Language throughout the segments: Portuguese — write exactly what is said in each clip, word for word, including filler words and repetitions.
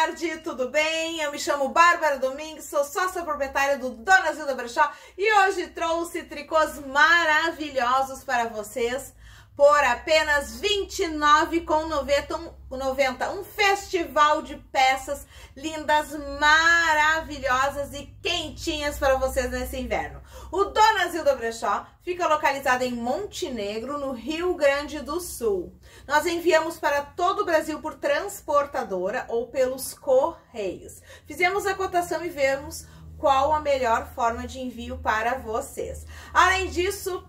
tarde, tudo bem? Eu me chamo Bárbara Domingues, sou sócia proprietária do Dona Zilda Brechó e hoje trouxe tricôs maravilhosos para vocês por apenas vinte e nove reais e noventa centavos. Um festival de peças lindas, maravilhosas e quentinhas para vocês nesse inverno. O Dona Zilda Brechó fica localizado em Montenegro, no Rio Grande do Sul. Nós enviamos para todo o Brasil por transportadora ou pelos correios. Fizemos a cotação e vemos qual a melhor forma de envio para vocês. Além disso,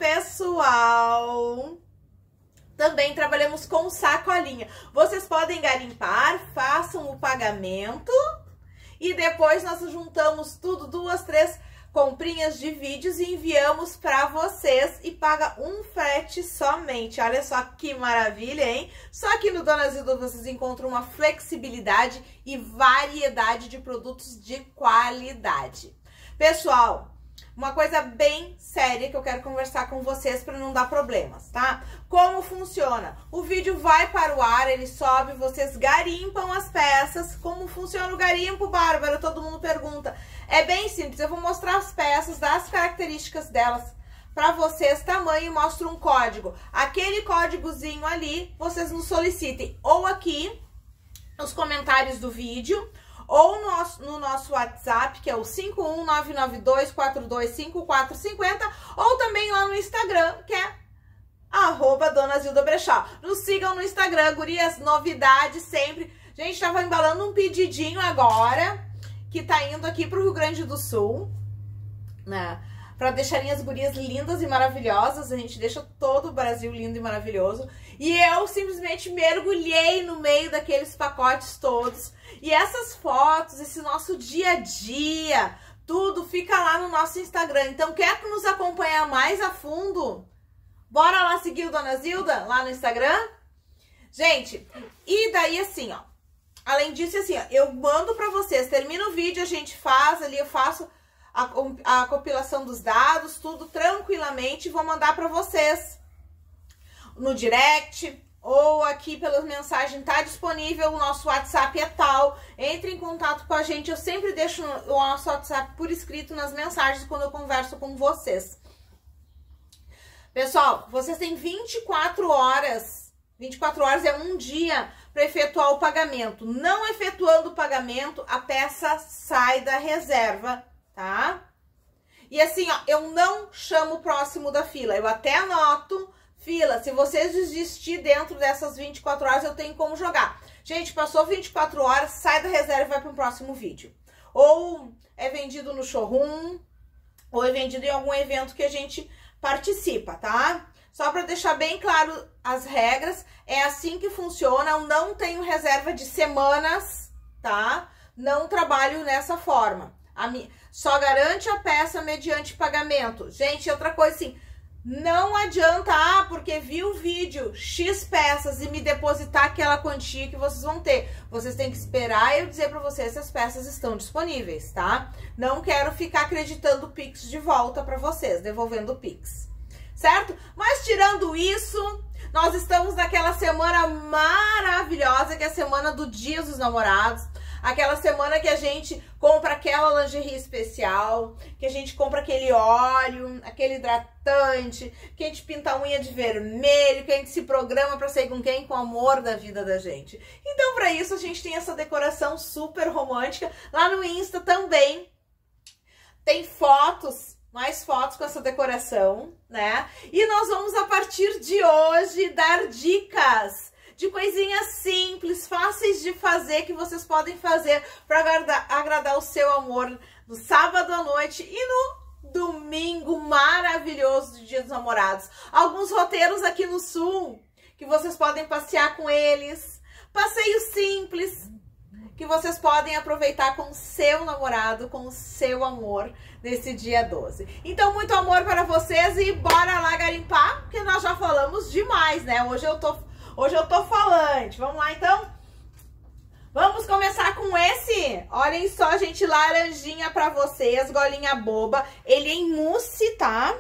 pessoal, também trabalhamos com sacolinha. Vocês podem garimpar, façam o pagamento e depois nós juntamos tudo, duas, três comprinhas de vídeos e enviamos para vocês e paga um frete somente. Olha só que maravilha, hein? Só que no Dona Zilda vocês encontram uma flexibilidade e variedade de produtos de qualidade. Pessoal, uma coisa bem séria que eu quero conversar com vocês para não dar problemas, tá? Como funciona? O vídeo vai para o ar, ele sobe, vocês garimpam as peças. Como funciona o garimpo, Bárbara? Todo mundo pergunta. É bem simples, eu vou mostrar as peças, dar as características delas para vocês, tamanho, e mostro um código. Aquele códigozinho ali, vocês nos solicitem ou aqui nos comentários do vídeo, ou no nosso, no nosso WhatsApp, que é o cinco um nove nove dois quatro dois cinco quatro cinco zero, ou também lá no Instagram, que é arroba Dona Zilda Brechó. Nos sigam no Instagram, gurias, novidades sempre. Gente, tava embalando um pedidinho agora, que tá indo aqui pro Rio Grande do Sul, né? Pra deixarem as gurias lindas e maravilhosas. A gente deixa todo o Brasil lindo e maravilhoso. E eu simplesmente mergulhei no meio daqueles pacotes todos. E essas fotos, esse nosso dia a dia, tudo fica lá no nosso Instagram. Então, quer nos acompanhar mais a fundo? Bora lá seguir o Dona Zilda lá no Instagram? Gente, e daí assim, ó. Além disso, assim, ó, eu mando pra vocês, termina o vídeo, a gente faz ali, eu faço a, a compilação dos dados, tudo tranquilamente, vou mandar pra vocês no direct ou aqui pelas mensagens, tá disponível, o nosso WhatsApp é tal, entre em contato com a gente, eu sempre deixo o nosso WhatsApp por escrito nas mensagens quando eu converso com vocês. Pessoal, vocês têm vinte e quatro horas, vinte e quatro horas é um dia para efetuar o pagamento. Não efetuando o pagamento, a peça sai da reserva, tá? E assim, ó, eu não chamo o próximo da fila, eu até anoto fila. Se vocês desistir dentro dessas vinte e quatro horas, eu tenho como jogar. Gente, passou vinte e quatro horas, sai da reserva e vai para o próximo vídeo. Ou é vendido no showroom, ou é vendido em algum evento que a gente participa, tá? Só para deixar bem claro as regras, é assim que funciona. Eu não tenho reserva de semanas, tá? Não trabalho nessa forma. A mi... Só garante a peça mediante pagamento. Gente, outra coisa assim, não adianta, ah, porque vi o vídeo X peças e me depositar aquela quantia que vocês vão ter. Vocês têm que esperar eu dizer para vocês se as peças estão disponíveis, tá? Não quero ficar acreditando o Pix de volta para vocês, devolvendo o Pix. Certo? Mas tirando isso, nós estamos naquela semana maravilhosa, que é a semana do Dia dos Namorados. Aquela semana que a gente compra aquela lingerie especial, que a gente compra aquele óleo, aquele hidratante, que a gente pinta a unha de vermelho, que a gente se programa para sair com quem? Com o amor da vida da gente. Então, para isso, a gente tem essa decoração super romântica. Lá no Insta também tem fotos, mais fotos com essa decoração, né? E nós vamos, a partir de hoje, dar dicas de coisinhas simples, fáceis de fazer, que vocês podem fazer para agradar, agradar o seu amor no sábado à noite e no domingo maravilhoso do Dia dos Namorados. Alguns roteiros aqui no Sul, que vocês podem passear com eles. Passeios simples, que vocês podem aproveitar com o seu namorado, com o seu amor, nesse dia doze. Então, muito amor para vocês e bora lá garimpar, porque nós já falamos demais, né? Hoje eu tô, hoje eu tô falante. Vamos lá, então? Vamos começar com esse. Olhem só, gente, laranjinha para vocês, golinha boba. Ele é em mousse, tá?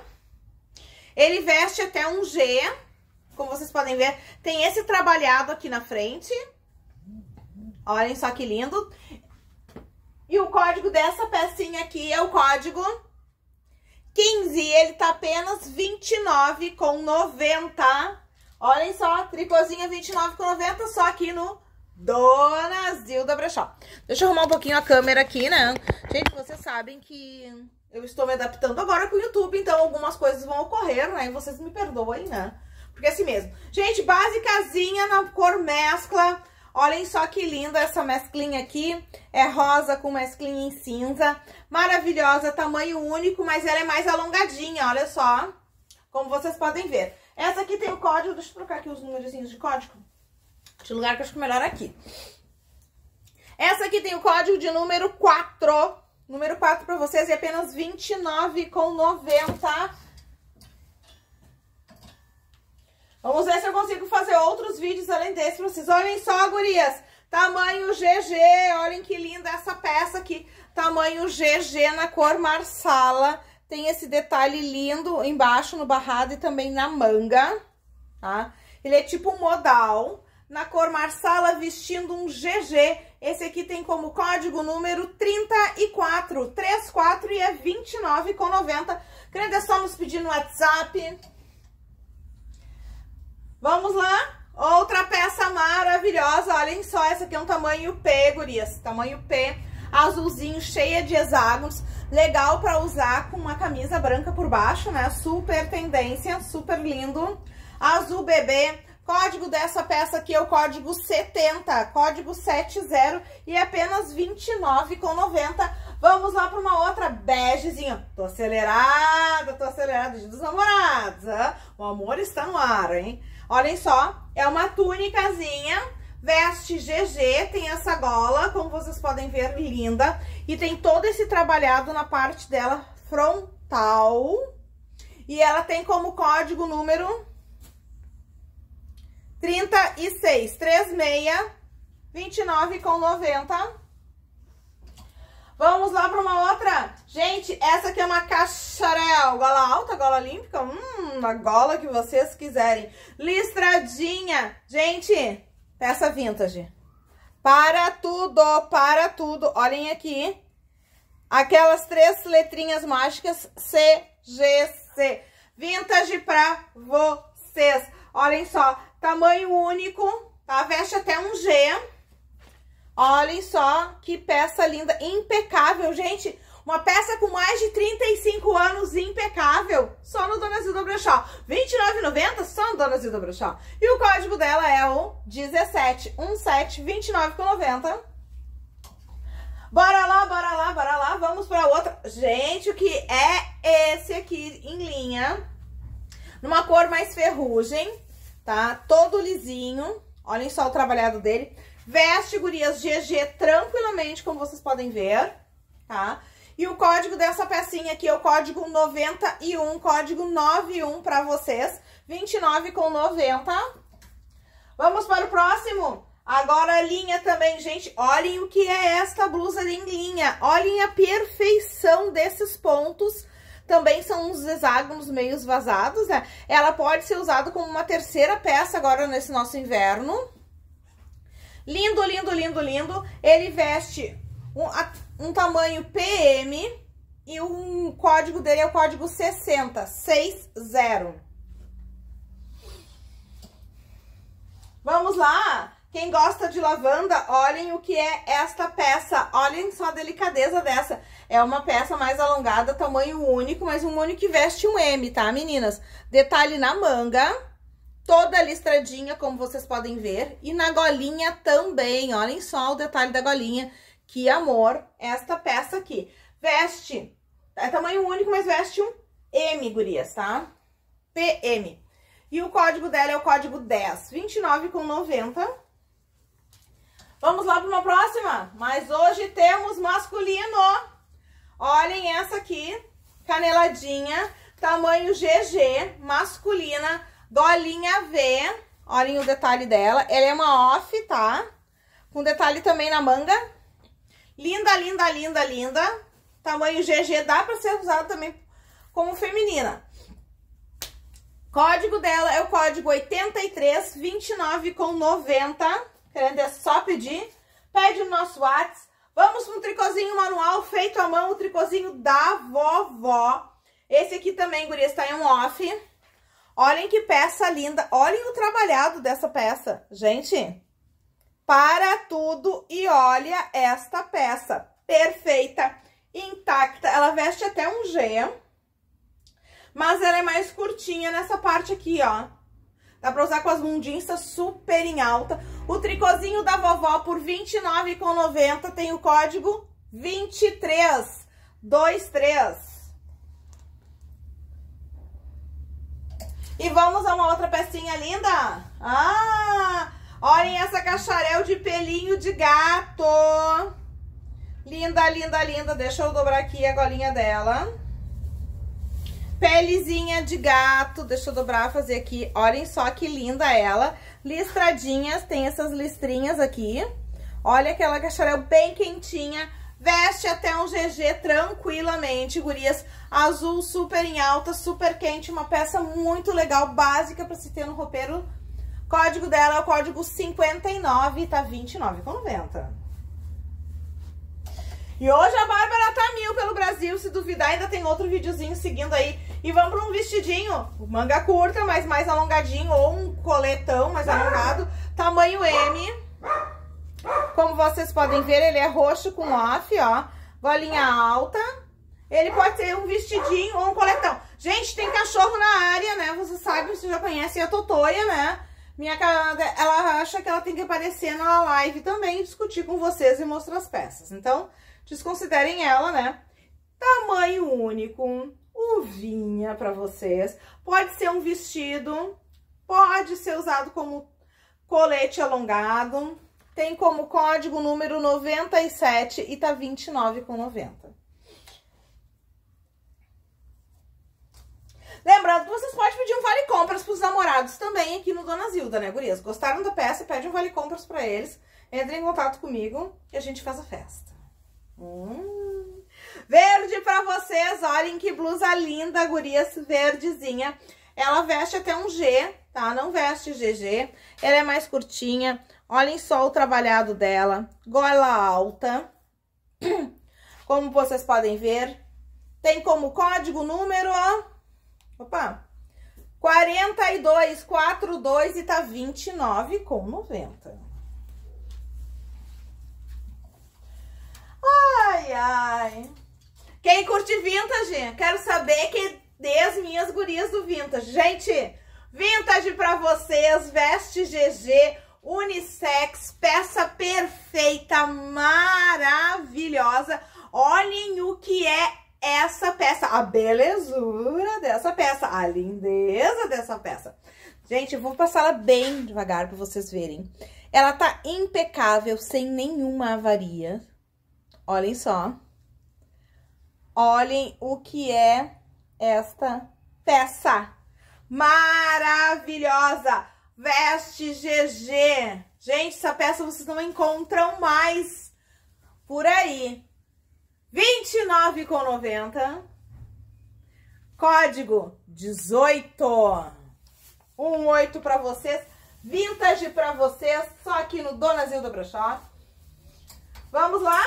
Ele veste até um G, como vocês podem ver. Tem esse trabalhado aqui na frente. Olhem só que lindo. E o código dessa pecinha aqui é o código quinze. Ele tá apenas vinte e nove reais e noventa centavos. Olhem só, tricôzinha vinte e nove reais e noventa centavos, só aqui no Dona Zilda Brechó. Deixa eu arrumar um pouquinho a câmera aqui, né? Gente, vocês sabem que eu estou me adaptando agora com o YouTube, então algumas coisas vão ocorrer, né? E vocês me perdoem, né? Porque é assim mesmo. Gente, base casinha na cor mescla. Olhem só que linda essa mesclinha aqui. É rosa com mesclinha em cinza. Maravilhosa, tamanho único, mas ela é mais alongadinha, olha só. Como vocês podem ver. Essa aqui tem o código, deixa eu trocar aqui os númerozinhos de código. De lugar que eu acho melhor aqui. Essa aqui tem o código de número quatro. Número quatro pra vocês e apenas vinte e nove reais e noventa centavos. Vamos ver se eu consigo fazer outros vídeos além desse pra vocês. Olhem só, gurias. Tamanho G G. Olhem que linda essa peça aqui. Tamanho G G na cor marsala. Tem esse detalhe lindo embaixo no barrado e também na manga, tá? Ele é tipo um modal. Na cor marsala, vestindo um G G. Esse aqui tem como código número trinta e quatro. trinta e quatro e é vinte e nove reais e noventa centavos. Querendo é só nos pedir no WhatsApp. Vamos lá? Outra peça maravilhosa. Olhem só, essa aqui é um tamanho P, gurias. Tamanho P. Azulzinho, cheia de hexágonos. Legal pra usar com uma camisa branca por baixo, né? Super tendência, super lindo. Azul bebê. Código dessa peça aqui é o código setenta, código setenta e é apenas vinte e nove reais e noventa centavos. Vamos lá para uma outra begezinha. Tô acelerada, tô acelerada de dos namorados. Hein? O amor está no ar, hein? Olhem só, é uma túnicazinha, veste G G, tem essa gola, como vocês podem ver, linda. E tem todo esse trabalhado na parte dela frontal. E ela tem como código número trinta e seis, trinta e seis, vinte e nove reais e noventa centavos. Vamos lá para uma outra. Gente, essa aqui é uma cacharel. Gola alta, gola olímpica. Hum, a gola que vocês quiserem. Listradinha. Gente, peça vintage. Para tudo, para tudo. Olhem aqui. Aquelas três letrinhas mágicas C G C. Vintage para vocês. Olhem só. Tamanho único, tá? Veste até um G. Olhem só que peça linda, impecável, gente. Uma peça com mais de trinta e cinco anos, impecável. Só no Dona Zilda Brechó. vinte e nove reais e noventa centavos, só no Dona Zilda Brechó. E o código dela é o dezessete, dezessete, vinte e nove reais e noventa centavos. Bora lá, bora lá, bora lá. Vamos pra outra. Gente, o que é esse aqui em linha? Numa cor mais ferrugem. Tá? Todo lisinho. Olhem só o trabalhado dele. Veste, gurias, G G tranquilamente, como vocês podem ver, tá? E o código dessa pecinha aqui é o código noventa e um, código noventa e um pra vocês. vinte e nove reais e noventa centavos. Vamos para o próximo. Agora a linha também, gente. Olhem o que é esta blusa em linha. Olhem a perfeição desses pontos. Também são uns hexágonos meio vazados, né? Ela pode ser usada como uma terceira peça agora nesse nosso inverno. Lindo, lindo, lindo, lindo. Ele veste um, um tamanho P M e o código dele é o código sessenta, sessenta. Vamos lá? Quem gosta de lavanda, olhem o que é esta peça. Olhem só a delicadeza dessa. É uma peça mais alongada, tamanho único, mas um único que veste um M, tá, meninas? Detalhe na manga, toda listradinha, como vocês podem ver. E na golinha também, olhem só o detalhe da golinha. Que amor, esta peça aqui. Veste, é tamanho único, mas veste um M, gurias, tá? P M. E o código dela é o código dez, vinte e nove reais e noventa centavos. Vamos lá para uma próxima? Mas hoje temos masculino. Olhem essa aqui, caneladinha, tamanho G G, masculina, golinha V. Olhem o detalhe dela. Ela é uma off, tá? Com detalhe também na manga. Linda, linda, linda, linda. Tamanho G G, dá para ser usado também como feminina. Código dela é o código oitenta e três, vinte e nove reais e noventa centavos. Querendo é só pedir. pede no nosso WhatsApp. Vamos para um tricôzinho manual feito à mão, o tricôzinho da vovó. Esse aqui também, gurias, tá em um off. Olhem que peça linda. Olhem o trabalhado dessa peça. Gente, para tudo e olha esta peça. Perfeita, intacta. Ela veste até um G, mas ela é mais curtinha nessa parte aqui, ó. Dá pra usar com as mundinhas super em alta. O tricôzinho da vovó por vinte e nove reais e noventa centavos tem o código vinte e três vinte e três. E vamos a uma outra pecinha linda. Ah, olhem essa cacharel de pelinho de gato. Linda, linda, linda. Deixa eu dobrar aqui a golinha dela. Pelezinha de gato. Deixa eu dobrar, fazer aqui. Olhem só que linda ela. Listradinhas, tem essas listrinhas aqui. Olha aquela cacharel bem quentinha. Veste até um G G tranquilamente, gurias. Azul super em alta, super quente. Uma peça muito legal, básica pra se ter no roupeiro. Código dela é o código cinquenta e nove, tá vinte e nove reais e noventa centavos. E hoje a Bárbara tá mil pelo Brasil, se duvidar ainda tem outro videozinho seguindo aí. E vamos para um vestidinho, manga curta, mas mais alongadinho, ou um coletão mais alongado, tamanho M. Como vocês podem ver, ele é roxo com off, ó, golinha alta. Ele pode ser um vestidinho ou um coletão. Gente, tem cachorro na área, né? Vocês sabem, vocês já conhecem a Totoia, né? Minha, ela acha que ela tem que aparecer na live também e discutir com vocês e mostrar as peças. Então, desconsiderem ela, né? Tamanho único, uvinha pra vocês. Pode ser um vestido, pode ser usado como colete alongado. Tem como código número noventa e sete e tá vinte e nove reais e noventa centavos. Lembrando que vocês podem pedir um vale compras pros namorados também aqui no Dona Zilda, né, gurias? Gostaram da peça? Pede um vale compras pra eles. Entrem em contato comigo e a gente faz a festa. Hum. Verde pra vocês, olhem que blusa linda, gurias, verdezinha. Ela veste até um G, tá? Não veste G G. Ela é mais curtinha. Olhem só o trabalhado dela. Gola alta. Como vocês podem ver, tem como código número... Opa! quarenta e dois quarenta e dois e tá vinte e nove reais e noventa centavos. Ai, ai. Quem curte vintage? Quero saber quem dê as minhas gurias do vintage. Gente, vintage pra vocês, veste G G, unissex, peça perfeita, maravilhosa. Olhem o que é essa peça, a belezura dessa peça, a lindeza dessa peça. Gente, eu vou passar ela bem devagar pra vocês verem. Ela tá impecável, sem nenhuma avaria. Olhem só. Olhem o que é esta peça maravilhosa. Veste G G. Gente, essa peça vocês não encontram mais por aí. vinte e nove reais e noventa centavos. Código dezoito. Um oito pra vocês. Vintage pra vocês. Só aqui no Dona Zilda Brechó. Vamos lá.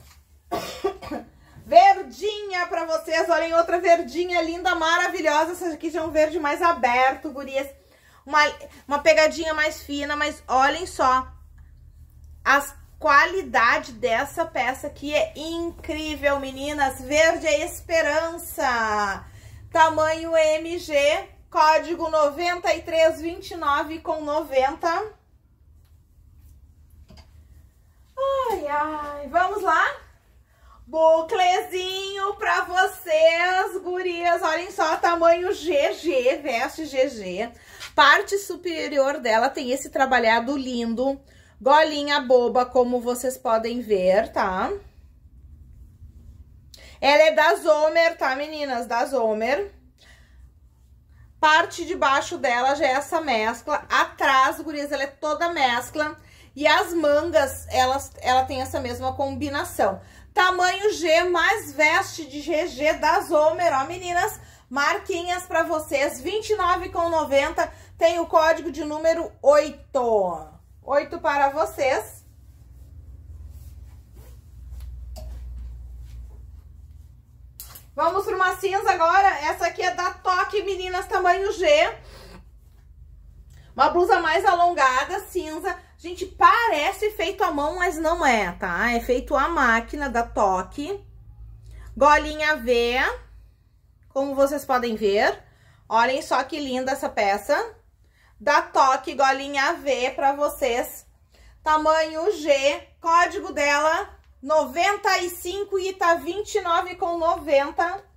Verdinha pra vocês. Olhem, outra verdinha linda, maravilhosa. Essa aqui já é um verde mais aberto, gurias. Uma, uma pegadinha mais fina, mas olhem só. As qualidade dessa peça aqui é incrível, meninas. Verde é esperança. Tamanho M G. Código noventa e três vinte e nove com noventa. Ai, ai. Vamos lá? Buclezinho pra vocês, gurias. Olhem só, tamanho G G. Veste G G. Parte superior dela tem esse trabalhado lindo. Golinha boba, como vocês podem ver, tá? Ela é da Zomer, tá, meninas? Da Zomer. Parte de baixo dela já é essa mescla. Atrás, gurias, ela é toda mescla. E as mangas, elas, ela tem essa mesma combinação. Tamanho G, mais veste de G G da Zomer, ó, meninas. Marquinhas pra vocês, vinte e nove reais e noventa centavos. Tem o código de número oito. oito para vocês. Vamos para uma cinza agora. Essa aqui é da Toque, meninas, tamanho G. Uma blusa mais alongada, cinza. Gente, parece feito à mão, mas não é, tá? É feito à máquina da Toque. Golinha V, como vocês podem ver. Olhem só que linda essa peça. Da Toque, golinha V pra vocês. Tamanho G, código dela noventa e cinco e tá vinte e nove reais e noventa centavos.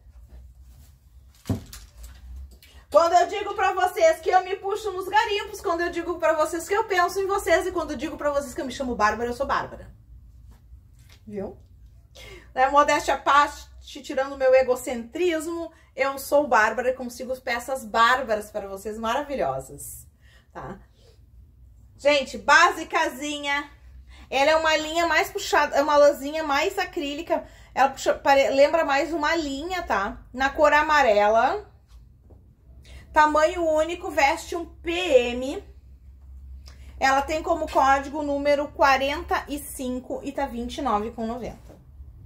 Quando eu digo pra vocês que eu me puxo nos garimpos, quando eu digo pra vocês que eu penso em vocês e quando eu digo pra vocês que eu me chamo Bárbara, eu sou Bárbara. Viu? É, modéstia à parte, tirando o meu egocentrismo, eu sou Bárbara e consigo peças bárbaras para vocês, maravilhosas, tá? Gente, basicazinha. Ela é uma linha mais puxada, é uma lãzinha mais acrílica. Ela puxa, pare, lembra mais uma linha, tá? Na cor amarela. Tamanho único, veste um P M. Ela tem como código número quarenta e cinco e tá vinte e nove reais e noventa centavos.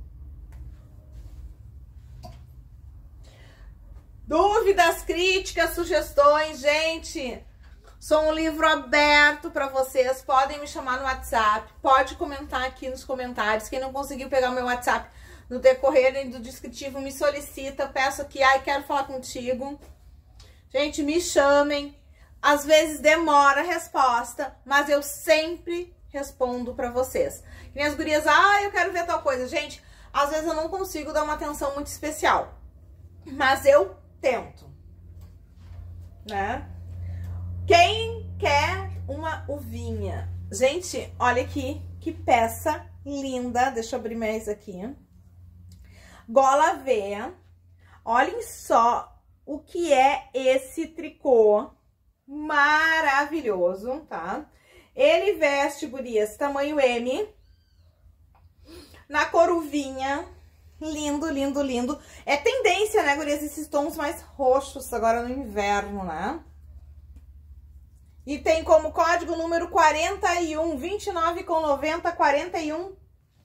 Dúvidas, críticas, sugestões, gente? Sou um livro aberto para vocês. Podem me chamar no WhatsApp. Pode comentar aqui nos comentários. Quem não conseguiu pegar o meu WhatsApp no decorrer do descritivo, me solicita. Peço aqui, ai, quero falar contigo. Gente, me chamem. Às vezes demora a resposta, mas eu sempre respondo para vocês. E as gurias, ah, eu quero ver tal coisa. Gente, às vezes eu não consigo dar uma atenção muito especial, mas eu tento, né? Quem quer uma uvinha? Gente, olha aqui, que peça linda. Deixa eu abrir mais aqui. Gola V. Olhem só o que é esse tricô maravilhoso, tá? Ele veste, gurias, tamanho M, na cor uvinha. Lindo, lindo, lindo. É tendência, né, gurias, esses tons mais roxos agora no inverno, né? E tem como código número quarenta e um, vinte e nove reais e noventa centavos, quarenta e um.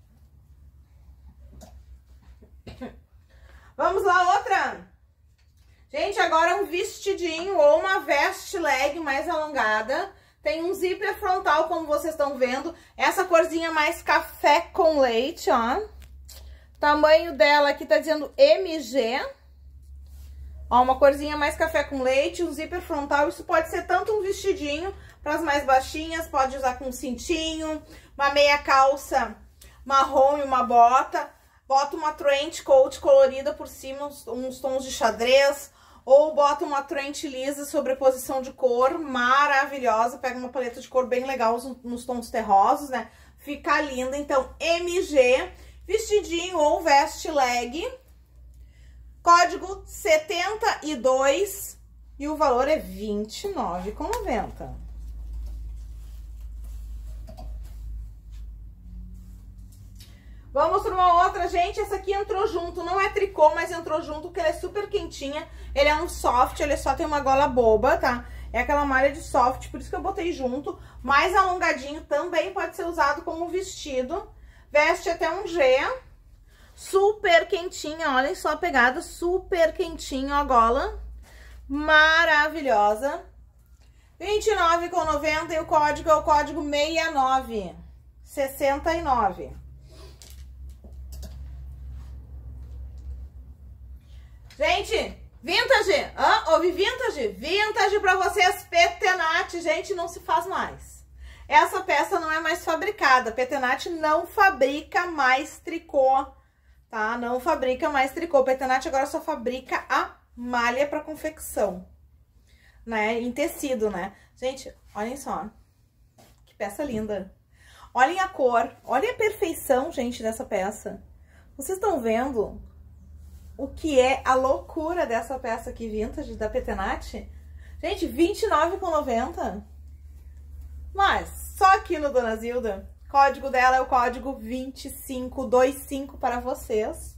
Vamos lá, outra. Gente, agora um vestidinho ou uma veste leg mais alongada. Tem um zíper frontal, como vocês estão vendo. Essa corzinha mais café com leite, ó. Tamanho dela aqui tá dizendo M G. Ó, uma corzinha mais café com leite, um zíper frontal. Isso pode ser tanto um vestidinho para as mais baixinhas, pode usar com um cintinho, uma meia calça marrom e uma bota. Bota uma trench coat colorida por cima, uns, uns tons de xadrez. Ou bota uma trench lisa, sobreposição de cor, maravilhosa. Pega uma paleta de cor bem legal nos tons terrosos, né? Fica linda. Então, M G, vestidinho ou veste leg. Código setenta e dois e o valor é vinte e nove reais e noventa centavos. Vamos para uma outra, gente. Essa aqui entrou junto, não é tricô, mas entrou junto porque ela é super quentinha. Ele é um soft, ele só tem uma gola boba, tá? É aquela malha de soft, por isso que eu botei junto. Mais alongadinho, também pode ser usado como vestido. Veste até um G. Super quentinha, olhem só a pegada, super quentinho a gola. Maravilhosa. vinte e nove reais e noventa centavos e o código é o código sessenta e nove. sessenta e nove. Gente, vintage, ah, ouvi vintage? Vintage pra vocês, Petenat, gente, não se faz mais. Essa peça não é mais fabricada, Petenat não fabrica mais tricô, tá? Não fabrica mais tricô, Petenat agora só fabrica a malha pra confecção, né? Em tecido, né? Gente, olhem só, que peça linda. Olhem a cor, olhem a perfeição, gente, dessa peça. Vocês estão vendo o que é a loucura dessa peça aqui vintage da Petenat? Gente, vinte e nove reais e noventa centavos. Mas só aqui no Dona Zilda, código dela é o código vinte e cinco vinte e cinco para vocês.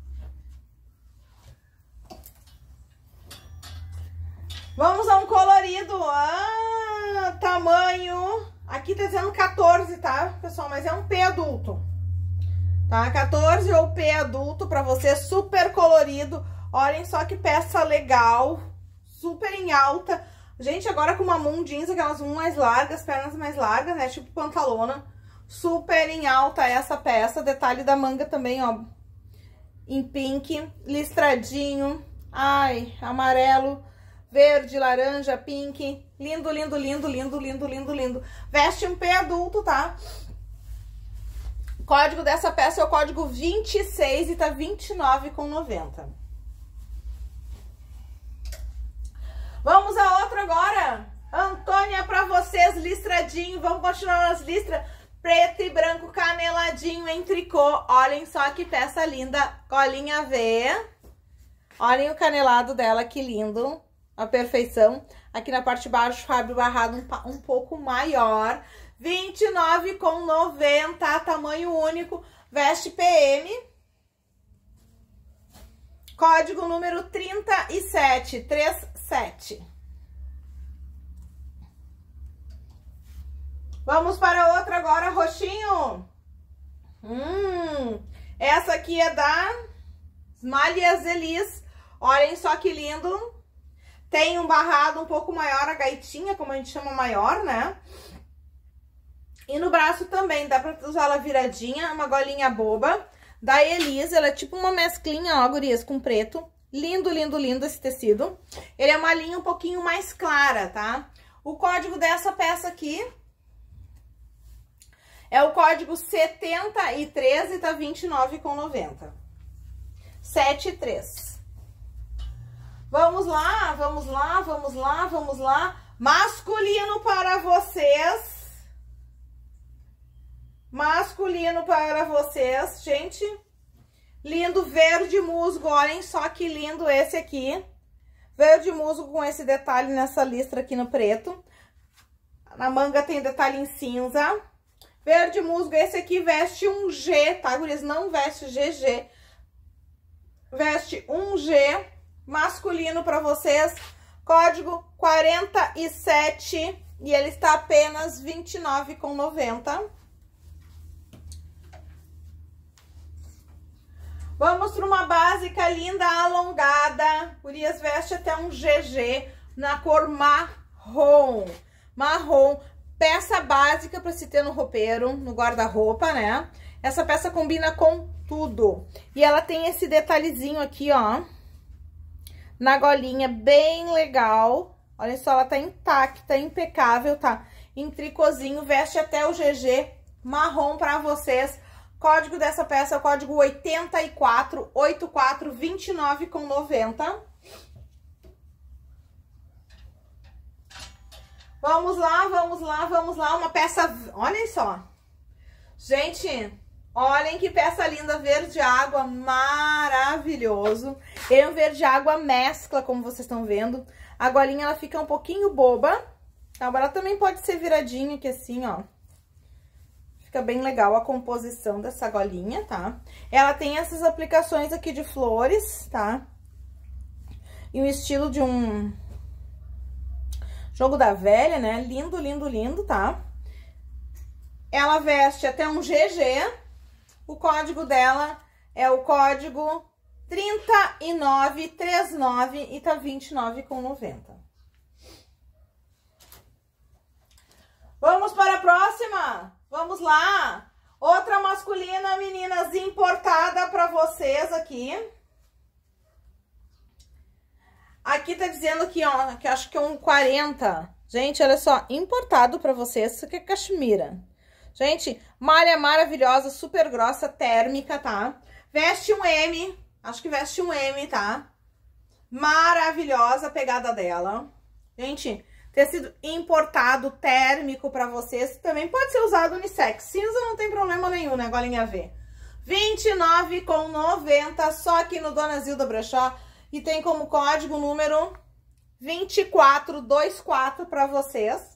Vamos a um colorido. Ah, tamanho. Aqui tá dizendo quatorze, tá, pessoal? Mas é um P adulto. tá? quatorze ou P adulto pra você, super colorido. Olhem só que peça legal, super em alta. Gente, agora com uma mum jeans, aquelas mum mais largas, pernas mais largas, né? Tipo pantalona. Super em alta essa peça. Detalhe da manga também, ó. Em pink, listradinho. Ai, amarelo, verde, laranja, pink. Lindo, lindo, lindo, lindo, lindo, lindo, lindo. Veste um P adulto, tá? O código dessa peça é o código vinte e seis e tá vinte e nove reais e noventa centavos. Vamos a outra agora. Antônia, pra vocês, listradinho. Vamos continuar nas listras. Preto e branco, caneladinho em tricô. Olhem só que peça linda. Colinha V. Olhem o canelado dela, que lindo. A perfeição. Aqui na parte de baixo, Fábio barrado um, um pouco maior. vinte e nove reais e noventa centavos. Tamanho único. Veste P M. Código número trinta e sete, trinta e sete. Vamos para outra agora, roxinho. Hum, essa aqui é da Malhas Elis. Olhem só que lindo. Tem um barrado um pouco maior, a gaitinha, como a gente chama maior, né? E no braço também, dá pra usar ela viradinha, uma golinha boba. Da Elis, ela é tipo uma mesclinha, ó, gurias, com preto. Lindo, lindo, lindo esse tecido. Ele é uma linha um pouquinho mais clara, tá? O código dessa peça aqui é o código setenta e três e tá vinte e nove reais e noventa centavos. setenta e três. Vamos lá, vamos lá, vamos lá, vamos lá. Masculino para vocês. Masculino para vocês, gente. Lindo verde musgo, olhem só que lindo esse aqui. Verde musgo com esse detalhe nessa listra aqui no preto. Na manga tem detalhe em cinza. Verde musgo, esse aqui veste um G, tá, gurias? Não veste G G. Veste um G. Masculino para vocês. Código quarenta e sete e ele está apenas vinte e nove reais e noventa centavos. Vamos para uma básica linda, alongada. Gurias, veste até um G G na cor marrom. Marrom. Peça básica para se ter no roupeiro, no guarda-roupa, né? Essa peça combina com tudo. E ela tem esse detalhezinho aqui, ó. Na golinha, bem legal. Olha só, ela tá intacta, impecável, tá? Em tricôzinho, veste até o G G marrom para vocês. Código dessa peça é o código oitenta e quatro, oitenta e quatro, vinte e nove reais e noventa centavos. Vamos lá, vamos lá, vamos lá. Uma peça, olhem só. Gente, olhem que peça linda, verde água, maravilhoso. Ele é um verde água mescla, como vocês estão vendo. A golinha, ela fica um pouquinho boba. Tá? Ela também pode ser viradinha aqui assim, ó. Fica bem legal a composição dessa golinha, tá? Ela tem essas aplicações aqui de flores, tá? E o estilo de um jogo da velha, né? Lindo, lindo, lindo, tá? Ela veste até um G G. O código dela é o código trinta e nove, trinta e nove e tá vinte e nove reais e noventa centavos. Vamos para a próxima? Vamos lá! Outra masculina, meninas, importada para vocês aqui. Aqui tá dizendo aqui, ó, que acho que é um quarenta. Gente, olha só, importado para vocês, isso aqui é cachemira. Gente, malha maravilhosa, super grossa, térmica, tá? Veste um M, acho que veste um M, tá? Maravilhosa a pegada dela. Gente, tecido importado, térmico pra vocês. Também pode ser usado unissex. Cinza não tem problema nenhum, né, golinha V? vinte e nove reais e noventa centavos, só aqui no Dona Zilda Brechó. E tem como código número vinte e quatro, vinte e quatro pra vocês.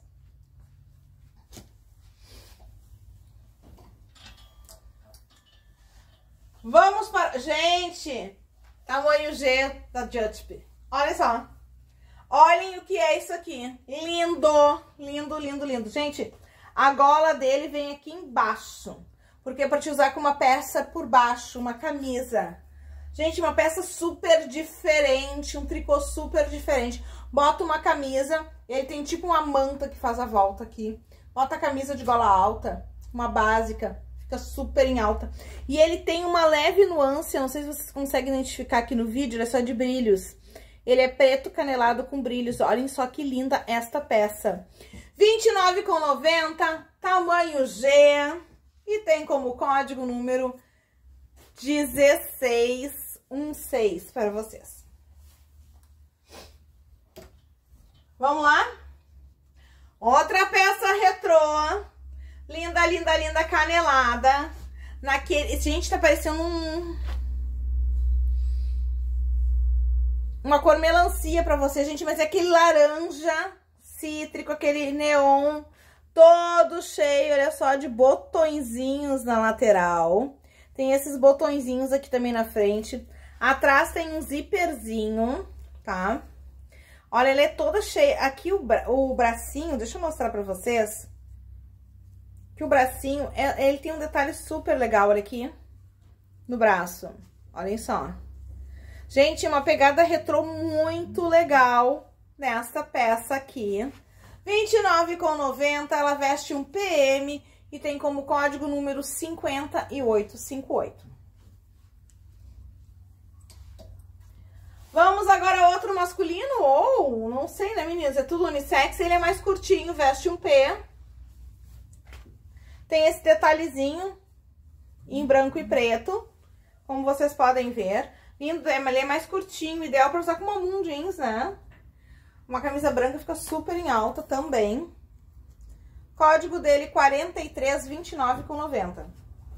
Vamos para... Gente, tamanho G da Jutpe. Olha só. Olhem o que é isso aqui. Lindo, lindo, lindo, lindo. Gente, a gola dele vem aqui embaixo. porque é pra te usar com uma peça por baixo, uma camisa. Gente, uma peça super diferente, um tricô super diferente. Bota uma camisa, ele tem tipo uma manta que faz a volta aqui. Bota a camisa de gola alta, uma básica, fica super em alta. E ele tem uma leve nuance, eu não sei se vocês conseguem identificar aqui no vídeo, ele é só de brilhos. Ele é preto canelado com brilhos, olhem só que linda esta peça. vinte e nove reais e noventa centavos, tamanho G, e tem como código número dezesseis dezesseis para vocês. Vamos lá? Outra peça retrô, linda, linda, linda, canelada, naquele, gente, tá parecendo um, uma cor melancia pra você, gente, mas é aquele laranja cítrico, aquele neon, todo cheio, olha só, de botõezinhos na lateral. Tem esses botõezinhos aqui também na frente. Atrás tem um zíperzinho, tá? Olha, ela é toda cheia. Aqui o, bra o bracinho, deixa eu mostrar pra vocês. Que o bracinho, é, ele tem um detalhe super legal, olha aqui. No braço. Olhem só. Gente, uma pegada retrô muito legal nessa peça aqui. vinte e nove reais e noventa centavos, ela veste um P M e tem como código número cinquenta e oito cinquenta e oito. Vamos agora a outro masculino, ou não sei, né, meninas? É tudo unissex, ele é mais curtinho, veste um P. Tem esse detalhezinho em branco e preto, como vocês podem ver. Lindo, ele é mais curtinho, ideal para usar com uma mum jeans, né? Uma camisa branca fica super em alta também. Código dele quarenta e três reais e vinte e nove centavos com noventa.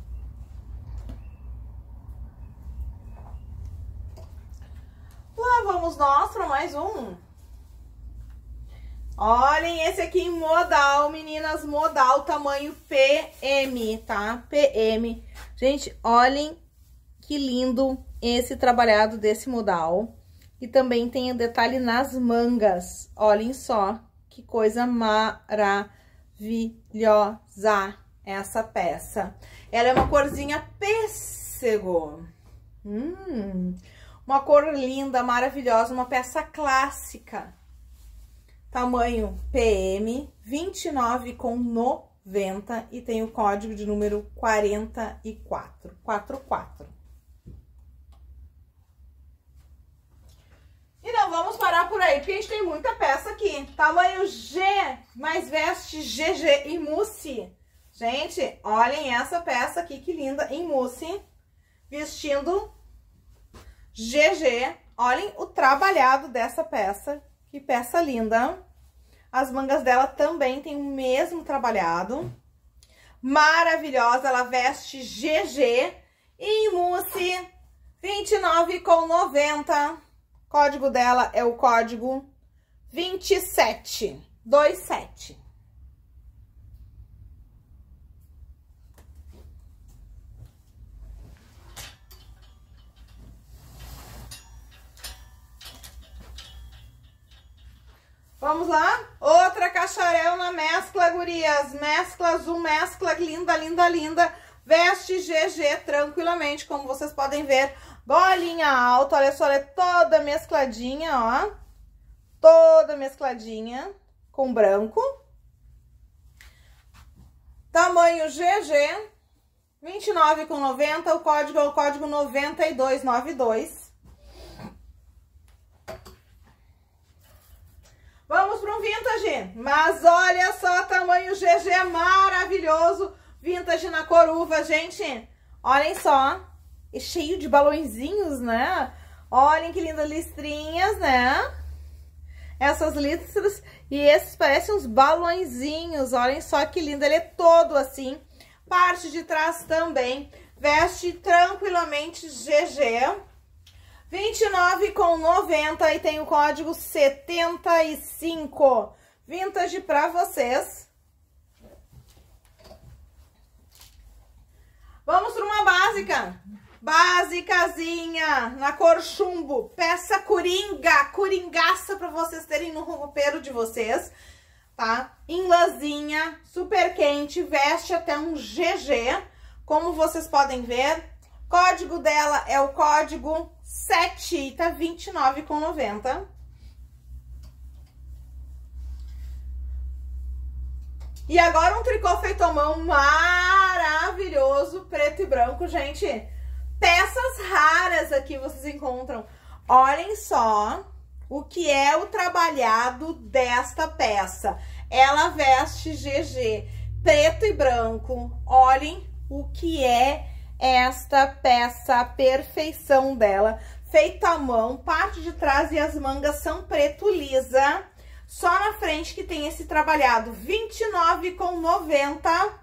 Lá vamos nós para mais um. Olhem esse aqui em modal, meninas, modal, tamanho P M, tá? P M. Gente, olhem que lindo esse trabalhado desse modal. E também tem o detalhe nas mangas. Olhem só que coisa maravilhosa essa peça. Ela é uma corzinha pêssego. Hum, uma cor linda, maravilhosa, uma peça clássica. Tamanho P M, vinte e nove reais e noventa centavos e tem o código de número quarenta e quatro, quarenta e quatro. E não vamos parar por aí, porque a gente tem muita peça aqui. Tamanho G, mais veste G G em mousse. Gente, olhem essa peça aqui, que linda, em mousse. Vestindo G G. Olhem o trabalhado dessa peça. Que peça linda. As mangas dela também tem o mesmo trabalhado. Maravilhosa, ela veste G G em mousse. vinte e nove reais e noventa centavos. Código dela é o código vinte e sete, vinte e sete. Vamos lá? Outra cacharel na mescla, gurias. Mescla azul, mescla linda, linda, linda. Veste G G tranquilamente, como vocês podem ver. Golinha alta, olha só, ela é toda mescladinha, ó. Toda mescladinha com branco. Tamanho G G, vinte e nove reais e noventa centavos, o código é o código noventa e dois noventa e dois. Vamos para um vintage, mas olha só, tamanho G G maravilhoso, vintage na cor uva, gente. Olhem só. E cheio de balõezinhos, né? Olhem que lindas listrinhas, né? Essas listras. E esses parecem uns balõezinhos. Olhem só que lindo. Ele é todo assim. Parte de trás também. Veste tranquilamente G G. vinte e nove reais e noventa centavos e tem o código setenta e cinco. Vintage pra vocês. Vamos para uma básica. Basicazinha, na cor chumbo, peça coringa, coringaça pra vocês terem no roupeiro de vocês, tá? Em lãzinha, super quente, veste até um G G, como vocês podem ver. Código dela é o código sete e tá vinte e nove reais e noventa centavos. E agora um tricô feito à mão maravilhoso, preto e branco, gente. Peças raras aqui vocês encontram. Olhem só o que é o trabalhado desta peça. Ela veste G G, preto e branco. Olhem o que é esta peça, a perfeição dela. Feita à mão, parte de trás e as mangas são preto lisa. Só na frente que tem esse trabalhado, vinte e nove reais e noventa centavos.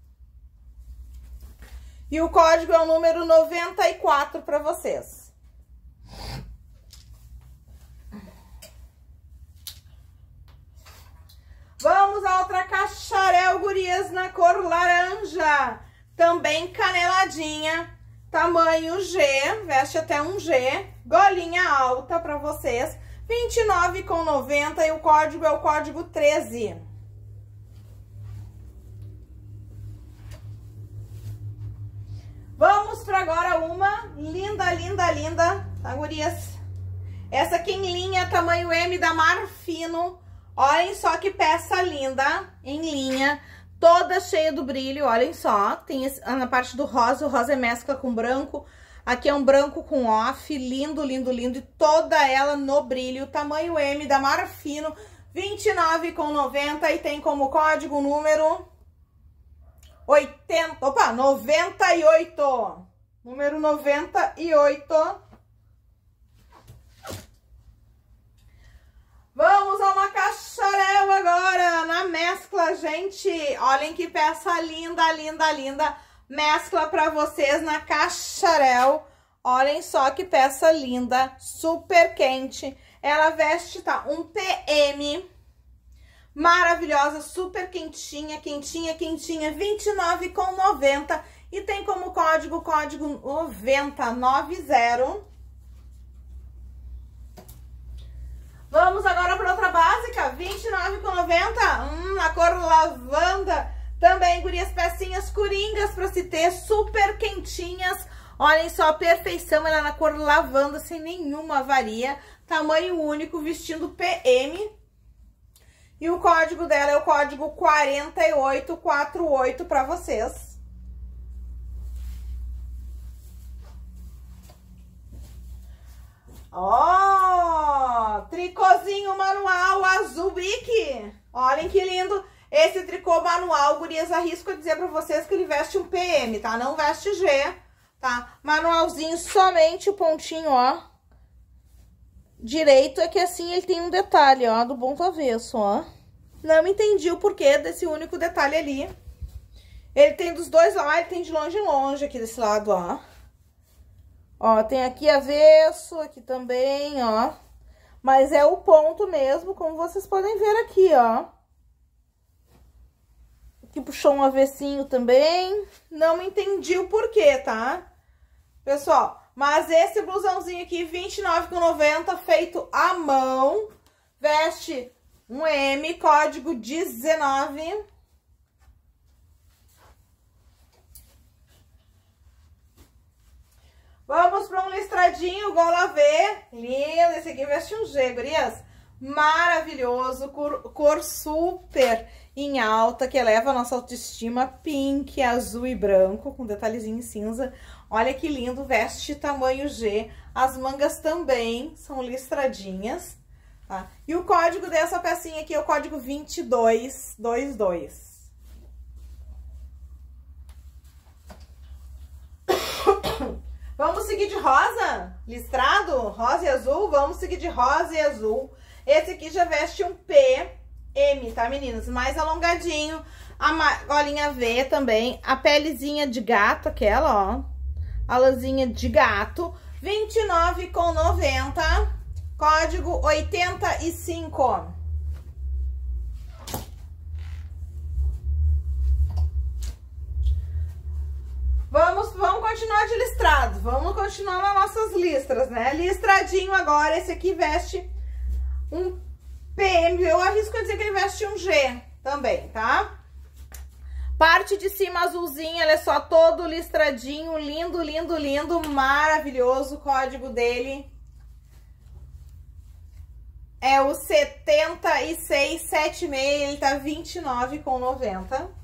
E o código é o número noventa e quatro para vocês. Vamos a outra cacharel, gurias, na cor laranja. Também caneladinha, tamanho G, veste até um G. Golinha alta para vocês. vinte e nove reais e noventa centavos e o código é o código treze. Vamos para agora uma linda, linda, linda, tá, gurias? Essa aqui em linha, tamanho M da Marfino. Olhem só que peça linda, em linha, toda cheia do brilho, olhem só. Tem esse, na parte do rosa, o rosa é mescla com branco. Aqui é um branco com off, lindo, lindo, lindo. E toda ela no brilho, tamanho M da Marfino, vinte e nove reais e noventa centavos. E tem como código o número oitenta, opa, noventa e oito. Número noventa e oito. Vamos a uma cacharel agora, na mescla, gente. Olhem que peça linda, linda, linda. Mescla pra vocês na cacharel. Olhem só que peça linda, super quente. Ela veste, tá, um P M. Maravilhosa, super quentinha, quentinha, quentinha. vinte e nove reais e noventa centavos. E tem como código, código noventa, noventa. Vamos agora para outra básica, vinte e nove reais e noventa centavos. Hum, na cor lavanda. Também, gurias, pecinhas coringas para se ter, super quentinhas. Olhem só a perfeição, ela é na cor lavanda, sem nenhuma avaria. Tamanho único, vestindo P M. E o código dela é o código quarenta e oito quarenta e oito para vocês. Ó, oh, tricôzinho manual azul bique. Olhem que lindo. Esse tricô manual, gurias, arrisco a dizer pra vocês que ele veste um P M, tá? Não veste G, tá? Manualzinho, somente o pontinho, ó. Direito é que assim ele tem um detalhe, ó, do ponto avesso, ó. Não entendi o porquê desse único detalhe ali. Ele tem dos dois lados, ele tem de longe em longe aqui desse lado, ó. Ó, tem aqui avesso, aqui também, ó. Mas é o ponto mesmo, como vocês podem ver aqui, ó. Aqui puxou um avessinho também. Não entendi o porquê, tá? Pessoal, mas esse blusãozinho aqui, vinte e nove reais e noventa centavos, feito à mão. Veste um M, código dezenove. Vamos para um listradinho gola V. Lindo, esse aqui veste um G, gurias. Maravilhoso, cor, cor super em alta, que eleva a nossa autoestima. Pink, azul e branco, com detalhezinho em cinza. Olha que lindo, veste tamanho G. As mangas também são listradinhas, tá? E o código dessa pecinha aqui é o código vinte e dois vinte e dois. Vamos seguir de rosa, listrado, rosa e azul, vamos seguir de rosa e azul. Esse aqui já veste um P M, tá, meninas? Mais alongadinho, a golinha V também, a pelezinha de gato, aquela, ó, a lãzinha de gato, vinte e nove reais e noventa centavos, código oitenta e cinco. Vamos, vamos continuar de listrado, vamos continuar nas nossas listras, né? Listradinho agora, esse aqui veste um P M, eu arrisco a dizer que ele veste um G também, tá? Parte de cima azulzinho, olha só, todo listradinho, lindo, lindo, lindo, maravilhoso. O código dele é o setenta e seis setenta e seis, ele tá vinte e nove reais e noventa centavos.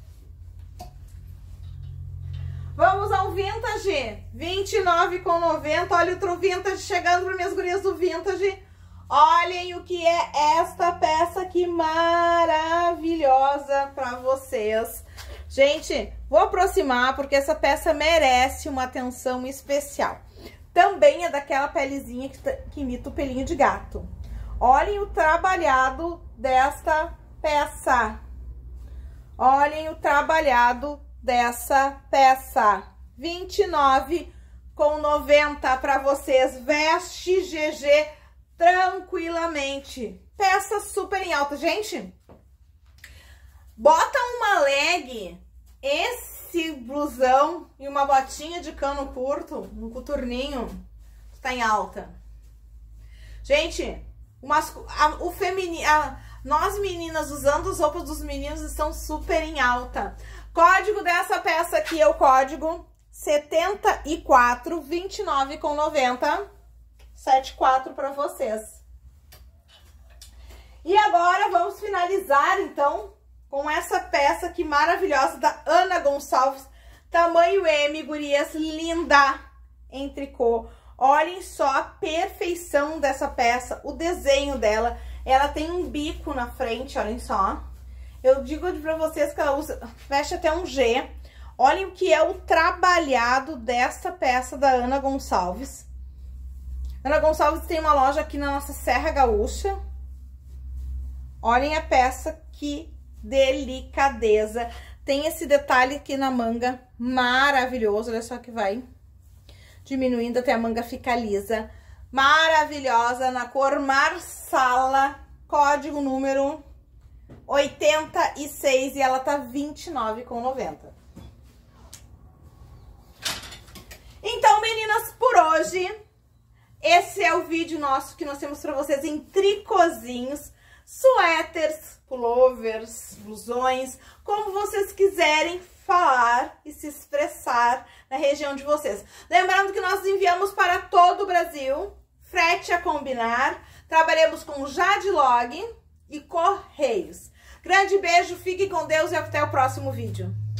Vamos ao vintage, vinte e nove reais e noventa centavos. Olha outro vintage chegando para minhas gurias do vintage. Olhem o que é esta peça aqui maravilhosa para vocês. Gente, vou aproximar porque essa peça merece uma atenção especial. Também é daquela pelezinha que, que imita o pelinho de gato. Olhem o trabalhado desta peça. Olhem o trabalhado dessa peça. vinte e nove reais e noventa centavos para vocês. Veste G G tranquilamente. Peça super em alta. Gente, bota uma leg, esse blusão e uma botinha de cano curto, um coturninho, tá em alta. Gente, umas, a, o feminino, nós meninas usando as roupas dos meninos estão super em alta. Código dessa peça aqui é o código setenta e quatro, vinte e nove reais e noventa centavos. setenta e quatro para vocês. E agora vamos finalizar então com essa peça aqui maravilhosa da Ana Gonçalves, tamanho M, gurias, linda, em tricô. Olhem só a perfeição dessa peça, o desenho dela. Ela tem um bico na frente, olhem só. Eu digo pra vocês que ela usa, veste até um G. Olhem o que é o trabalhado dessa peça da Ana Gonçalves. Ana Gonçalves tem uma loja aqui na nossa Serra Gaúcha. Olhem a peça, que delicadeza. Tem esse detalhe aqui na manga, maravilhoso. Olha só que vai diminuindo até a manga ficar lisa. Maravilhosa, na cor marsala, código número oitenta e seis e ela tá vinte e nove reais e noventa centavos. Então, meninas, por hoje, esse é o vídeo nosso que nós temos para vocês em tricôzinhos, suéteres, pullovers, blusões, como vocês quiserem falar e se expressar na região de vocês. Lembrando que nós enviamos para todo o Brasil, frete a combinar, trabalhamos com Jadlog e Correios. Grande beijo, fiquem com Deus e até o próximo vídeo.